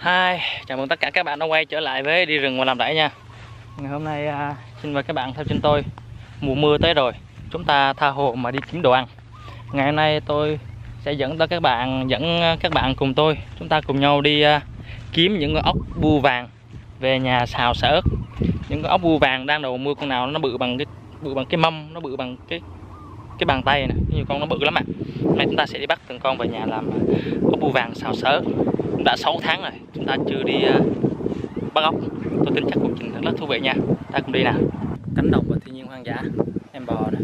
Hi, chào mừng tất cả các bạn đã quay trở lại với Đi Rừng Và Làm Rẫy nha. Ngày hôm nay xin mời các bạn theo chân tôi. Mùa mưa tới rồi, chúng ta tha hồ mà đi kiếm đồ ăn. Ngày hôm nay tôi sẽ dẫn các bạn cùng tôi. Chúng ta cùng nhau đi kiếm những con ốc bươu vàng về nhà xào xả ớt. Những con ốc bươu vàng đang đầu mưa, con nào nó bự bằng cái mâm, nó bự bằng cái bàn tay này, nhiều con nó bự lắm ạ. Hôm nay chúng ta sẽ đi bắt từng con về nhà làm ốc bươu vàng xào xả ớt. Đã 6 tháng rồi chúng ta chưa đi bắt ốc. Tôi tin chắc cuộc trình rất thú vị nha. Ta cùng đi nào. Cánh đồng và thiên nhiên hoang dã, em bò nè.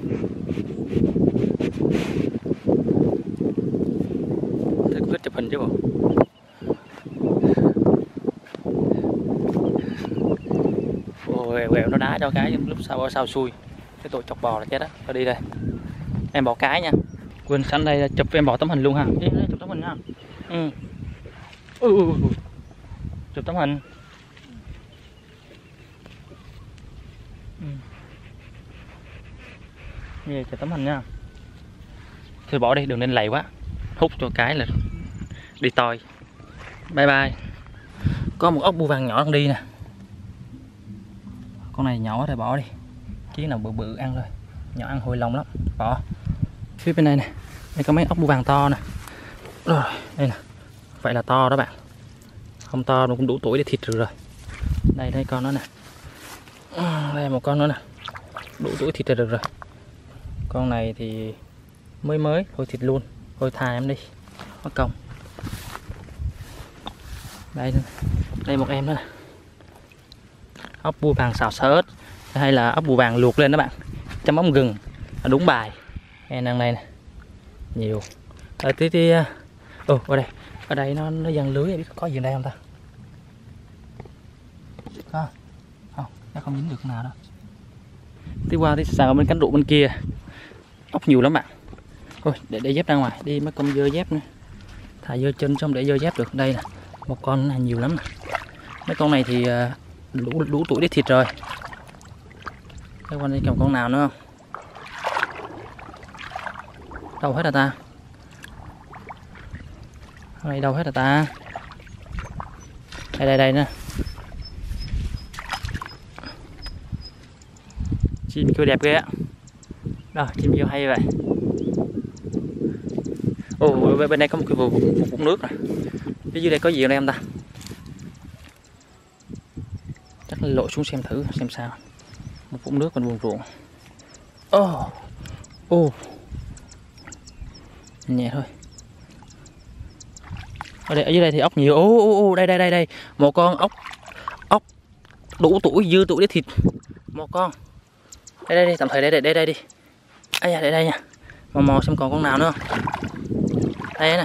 Thế có thích chụp hình chứ bộ. Ôi, quẹo nó đá cho cái lúc sau xui. Cái tội chọc bò là chết á. Thôi đi đây. Em bò cái nha. Quên sẵn đây chụp em bò tấm hình luôn ha. Đi đây, chụp tấm hình nha. Chụp tấm hình. Về chụp tấm hình nha. Thôi bỏ đi, đừng nên lầy quá. Hút cho cái là đi toi. Bye bye. Có một ốc bươu vàng nhỏ đang đi nè. Con này nhỏ thì bỏ đi. Chí nào bự bự ăn thôi. Nhỏ ăn hồi lòng lắm. Bỏ. Phía bên đây nè. Đây có mấy ốc bươu vàng to nè. Rồi, đây nè. Vậy là to đó bạn. Không to nó cũng đủ tuổi để thịt rồi. Đây con nó nè. Đây một con nữa nè. Đủ tuổi thịt được rồi. Con này thì mới thôi thịt luôn. Thôi thà em đi. Mất công. Đây một em nữa nè. Ốc bươu vàng xào xả ớt hay là ốc bươu vàng luộc lên đó bạn. Chấm mắm gừng. Đúng bài. Em đang đây nè. Nhiều. Ở đây nó dàn lưới, biết có gì ở đây không ta? Không, nó không dính được nào đâu. Tiếp qua xào bên cánh ruộng bên kia. Ốc nhiều lắm bạn. Thôi để dép ra ngoài, đi mấy con dơ dép nữa. Thả dơ chân xong để dơ dép được. Đây nè, một con này nhiều lắm nè. Mấy con này thì đủ tuổi để thịt rồi. Các con đây cầm con nào nữa không? Đâu hết rồi ta? Con này đâu hết rồi ta? Đây nè. Chim kêu đẹp ghê á. Đâu, chim kêu hay vậy. Ồ, bên đây có một cái vũng nước rồi. Phía dưới đây có gì ở đây không ta? Chắc là lội xuống xem thử xem sao. Một vũng nước còn buồn ruộng. Nhẹ thôi. Ở dưới đây thì ốc nhiều. Đây. Một con ốc đủ tuổi, dư tuổi để thịt. Một con. Đây, tạm thời đây đi. Ai da, đây nha. Mò xem còn con nào nữa không. Đây nè.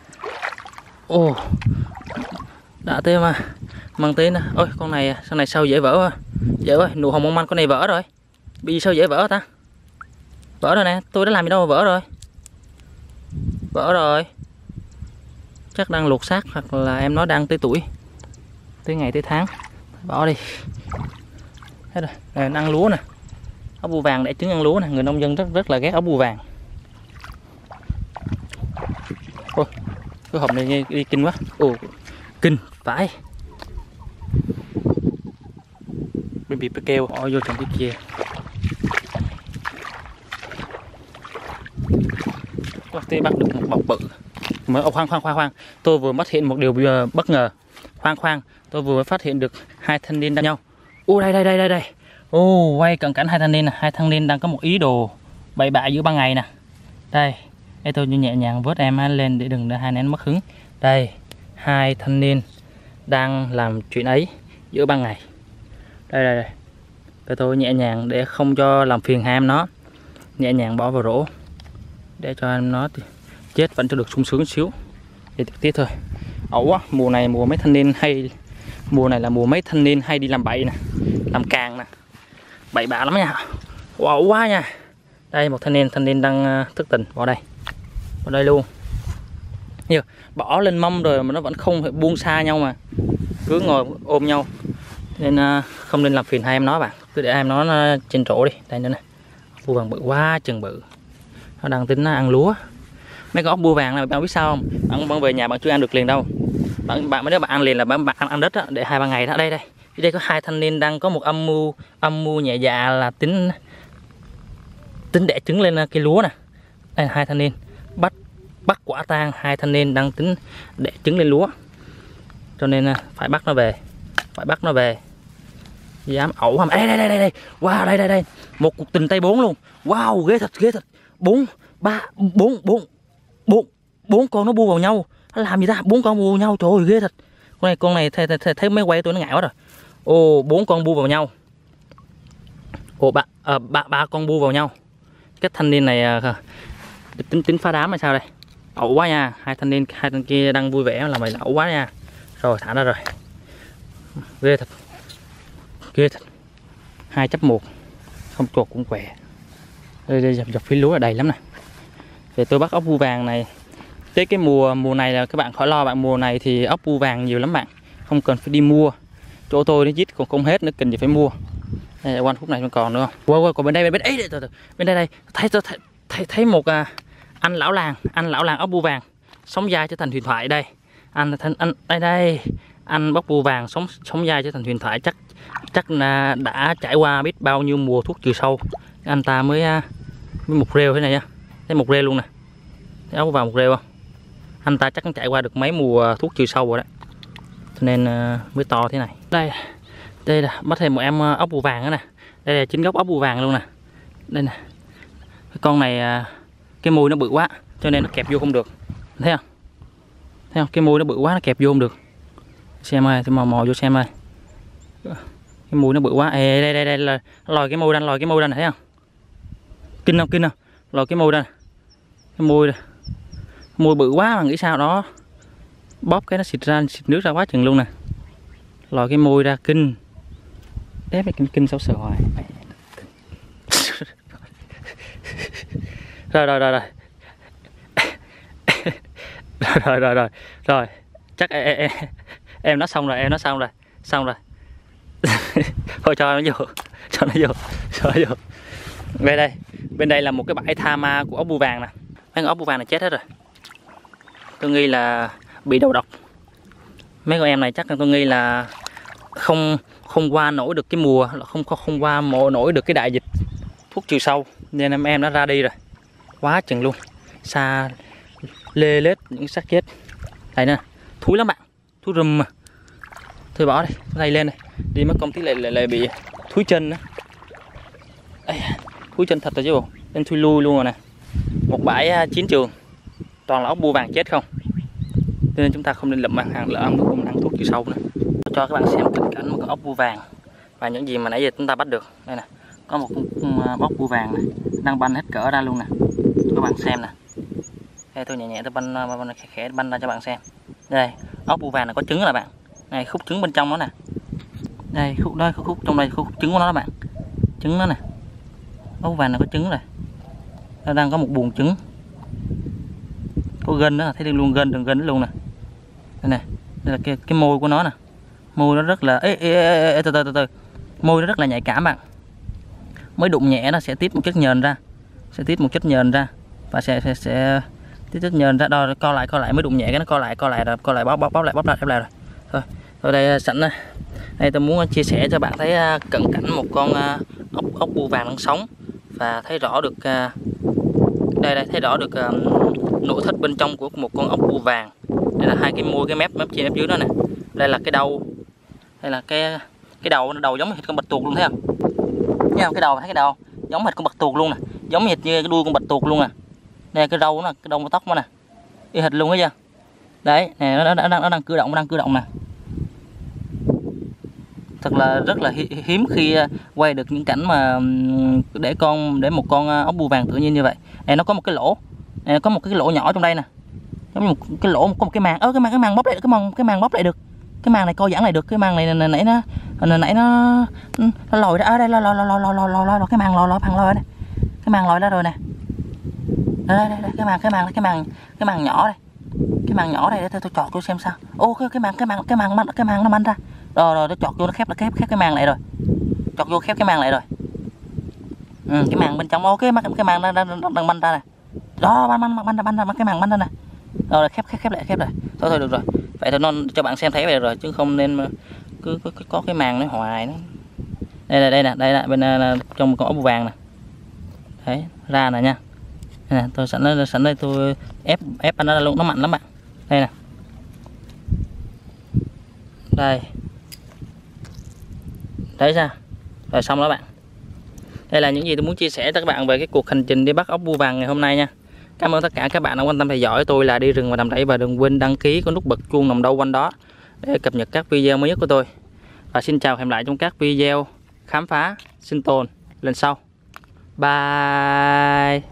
Đã tê mà. Măng tê nè. Ôi, con này sao dễ vỡ quá. Dễ ơi, nụ hồng mong manh con này vỡ rồi. Bị sao dễ vỡ ta? Vỡ rồi nè, tôi đã làm gì đâu mà vỡ rồi. Vỡ rồi. Chắc đang luộc xác hoặc là em nó đang tới tuổi. Tới ngày tới tháng. Bỏ đi. Hết rồi. Này, ăn lúa nè. Ốc bươu vàng để trứng ăn lúa nè. Người nông dân rất là ghét ốc bươu vàng. Ôi, cái hộp này đi kinh quá. Kinh, phải. Bị kêu bỏ vô trong cái kia. Tôi bắt được một bọc bự. Mới khoan. Tôi vừa phát hiện một điều bất ngờ. Khoan, tôi vừa phát hiện được hai thanh niên đánh nhau. Đây. Quay cận cảnh hai thanh niên nè. Hai thanh niên đang có một ý đồ bậy bạ giữa ban ngày nè. Đây tôi nhẹ nhàng vớt em lên để đừng để hai anh mất hứng. Đây, hai thanh niên đang làm chuyện ấy giữa ban ngày. Đây. Tôi nhẹ nhàng để không cho làm phiền hai em nó. Nhẹ nhàng bỏ vào rổ để cho em nó chết vẫn cho được sung sướng xíu. Để tiếp thôi. Ẩu á, mùa này mấy thanh niên hay. Mùa này là mùa mấy thanh niên hay đi làm bậy nè. Làm càng nè. Bậy bạ lắm nha. Ẩu quá nha. Đây một thanh niên đang thức tỉnh. Vào đây luôn. Nhiều, bỏ lên mâm rồi mà nó vẫn không thể buông xa nhau mà. Cứ ngồi ôm nhau. Nên không nên làm phiền hai em nó bạn. Cứ để hai em nó trên rổ đi. Đây nữa nè. Bươu vàng bự quá chừng bự. Nó đang tính ăn lúa. Mấy con ốc bươu vàng này bạn biết sao không? Bạn về nhà bạn chưa ăn được liền đâu. Bạn mấy đứa bạn ăn liền là bạn ăn đất đó, để 2-3 ngày đó. Đây đây có 2 thanh niên đang có một âm mưu nhẹ dạ là tính đẻ trứng lên cây lúa nè. Đây là 2 thanh niên bắt quả tang 2 thanh niên đang tính đẻ trứng lên lúa, cho nên phải bắt nó về. Dám ẩu hả? Đây wow, đây một cuộc tình tay 4 luôn. Wow, ghê thật. 4 con nó bu vào nhau. Nó làm gì ta? 4 con bu vào nhau, trời ơi ghê thật. Con này thấy máy quay tôi nó ngại quá rồi. Ồ, 4 con bu vào nhau. Ồ, ba con bu vào nhau. Cái thanh niên này tính phá đám hay sao đây? Ẩu quá nha. Hai thanh kia đang vui vẻ là mày ẩu quá nha. Rồi thả ra rồi. Ghê thật. 2-1. Không chuột cũng khỏe. Đây dọc phía lúa là đầy lắm nè. Để tôi bắt ốc bươu vàng này. Tới cái mùa này là các bạn khỏi lo bạn, mùa này thì ốc bươu vàng nhiều lắm bạn, không cần phải đi mua. Chỗ tôi nó giết còn không hết nữa, cần gì phải mua. Đây, quanh khúc này còn nữa không? Wow, còn bên đây bên đây thấy một anh lão làng ốc bươu vàng sống dai trở thành huyền thoại đây. Anh bóc bươu vàng sống dai trở thành huyền thoại, chắc là đã trải qua biết bao nhiêu mùa thuốc trừ sâu. Anh ta mới một rêu thế này nha, thấy một rêu luôn nè, thấy ốc vào một rêu không? Anh ta chắc trải qua được mấy mùa thuốc trừ sâu rồi đấy, cho nên mới to thế này. Đây là bắt thêm một em ốc bươu vàng nữa nè. Đây là chính gốc ốc bươu vàng luôn nè. Đây nè, cái con này cái mùi nó bự quá cho nên nó kẹp vô không được, thấy không? Cái mùi nó bự quá nó kẹp vô không được. Xem ơi, tôi mò vô xem ơi, cái mùi nó bự quá. Đây là lòi cái mùi ra này, thấy không? Kinh không? Lòi cái mùi ra này. Cái mùi bự quá mà nghĩ sao đó, bóp cái nó xịt nước ra quá chừng luôn nè. Lòi cái mùi ra kinh. Đép cái kinh xấu sợ hoài. Rồi chắc em nó xong rồi, xong rồi. Thôi cho nó vô. Bên đây là một cái bãi tha ma của ốc bươu vàng nè. Mấy con ốc bươu vàng này chết hết rồi, tôi nghi là bị đầu độc. Mấy con em này chắc là tôi nghi là không qua nổi được cái mùa, không qua nổi được cái đại dịch thuốc trừ sâu, nên em đã ra đi rồi. Quá chừng luôn, xa lê lết những xác chết. Đây nè, thúi lắm bạn, thúi rùm mà. Thôi bỏ đi, đây lên này, đi mất công tí lại bị thúi chân nữa. Thúi chân thật rồi chứ bộ, nên thui lui luôn rồi nè. Một bãi chiến trường, toàn là ốc bươu vàng chết không, nên chúng ta không nên lượm ăn thuốc trừ sâu nữa. Cho các bạn xem cận cảnh một con ốc bươu vàng và những gì mà nãy giờ chúng ta bắt được. Đây nè, có một ốc bươu vàng này đang banh hết cỡ ra luôn nè, các bạn xem nè. Đây, tôi nhẹ tôi banh khẽ banh ra cho bạn xem. Đây, ốc bươu vàng này có trứng là bạn. Này, khúc trứng bên trong nó nè. Đây, khúc trong đây, khúc trứng của nó đó bạn. Trứng nó nè. Ốc bươu vàng này có trứng rồi. Nó đang có một buồng trứng. Có gân đó, thấy luôn đường gân luôn nè. Đây nè, đây là cái môi của nó nè. Môi nó rất là từ. Môi nó rất là nhạy cảm bạn. Mới đụng nhẹ nó sẽ tiết một chất nhờn ra. Và sẽ tiết chất nhờn ra. Đó, co lại mới đụng nhẹ cái nó co lại rồi, bóp lại rồi. Thôi đây sẵn đây tôi muốn chia sẻ cho bạn thấy cận cảnh một con ốc bươu vàng đang sống, và thấy rõ được đây thấy rõ được nội thất bên trong của một con ốc bươu vàng. Đây là hai cái môi, cái mép trên mép dưới đó nè. Đây là cái đầu, đây là cái đầu giống hệt con bạch tuộc luôn, thấy không? Thấy không? Thấy cái đầu giống hệt con bạch tuộc luôn nè, giống hệt như cái đuôi con bạch tuộc luôn nè. Đây cái râu nó, cái đầu tóc nó nè, y hệt luôn, thấy chưa? Đấy nè, nó đang cử động nè. Thật là rất là hiếm khi quay được những cảnh mà để một con ốc bươu vàng tự nhiên như vậy. Này nó có một cái lỗ, này có một cái lỗ nhỏ trong đây nè, giống như một cái lỗ, có một cái màng. Cái màng bóp lại, cái màng bóp lại được. Cái màng này co giãn lại được. Cái màng này nãy nó lòi ra. Đây lòi cái màng lòi đây. Cái màng lòi ra rồi nè. Đây cái màng nhỏ đây. Cái màng nhỏ này để tôi chọt tôi xem sao. Ô cái màng nó banh ra. Rồi tôi chọt vô, nó khép cái màng lại rồi. Chọt vô khép cái màng lại rồi. Cái màng bên trong, cái màng nó đang banh ra nè. Đó, banh ra cái màng banh ra nè. Rồi khép lại. Thôi được rồi. vậy thôi, non cho bạn xem thấy vậy rồi chứ không nên mà cứ có cái màng nó hoài nó. Đây là bên trong một con ốc bươu vàng nè, đấy ra nè nha. Đây nè, tôi sẵn đây tôi ép nó ra luôn, nó mặn lắm bạn. Đây nè, đây đấy ra rồi, xong đó bạn. Đây là những gì tôi muốn chia sẻ cho các bạn về cái cuộc hành trình đi bắt ốc bươu vàng ngày hôm nay nha. Cảm ơn tất cả các bạn đã quan tâm theo dõi tôi là đi rừng và đầm rẫy, và đừng quên đăng ký có nút bật chuông nằm đâu quanh đó để cập nhật các video mới nhất của tôi. Và xin chào, hẹn lại trong các video khám phá sinh tồn lần sau. Bye.